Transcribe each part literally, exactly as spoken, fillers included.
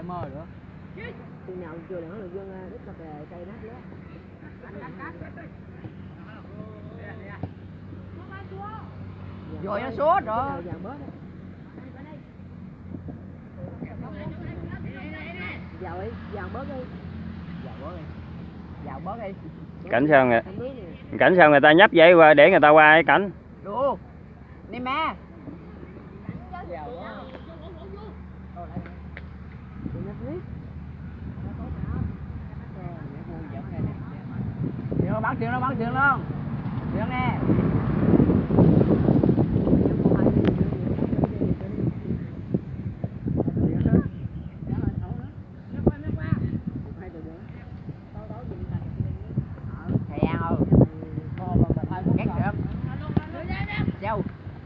mơ nữa. Chừng nào chưa nữa là dương đứt cà phê cây nát nữa. Rồi nó suốt rồi. Dạo đi, dạo bớt đi. Dạo bớt đi. Dạo bớt đi. Cảnh sao người cảnh sao người ta nhấp dây qua để người ta qua cái cảnh. Đu. Đi ma. Chuyện nó bắn chuyện nó bắn chuyện luôn. Chuyện nè. Đâu?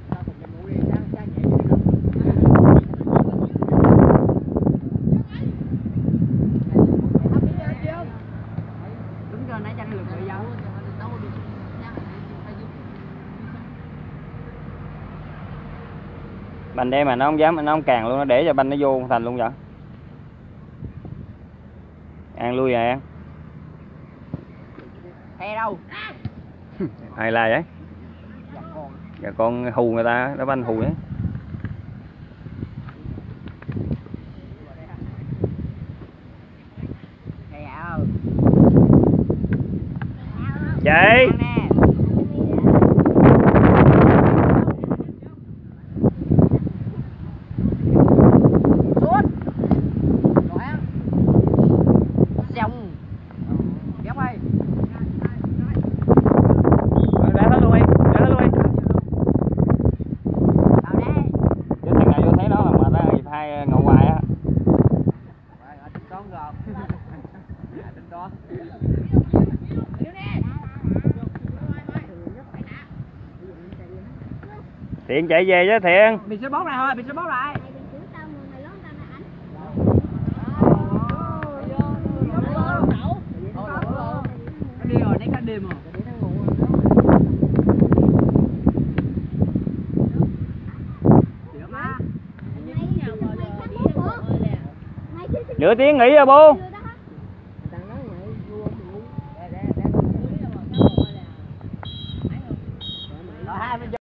Đứng cho nãy tranh lực người dâu. Banh đem mà nó không dám, nó không càng luôn, nó để cho banh nó vô thành luôn vậy. An lui rồi An. He đâu? Ai la vậy? Dạ con hù người ta, đó banh hù đấy. Chạy. Thiện chạy về chứ Thiện. Mình sẽ bóp lại thôi, mình sẽ bóp lại. Nó đi rồi, đánh cả đêm rồi. Nửa tiếng nghỉ rồi bu.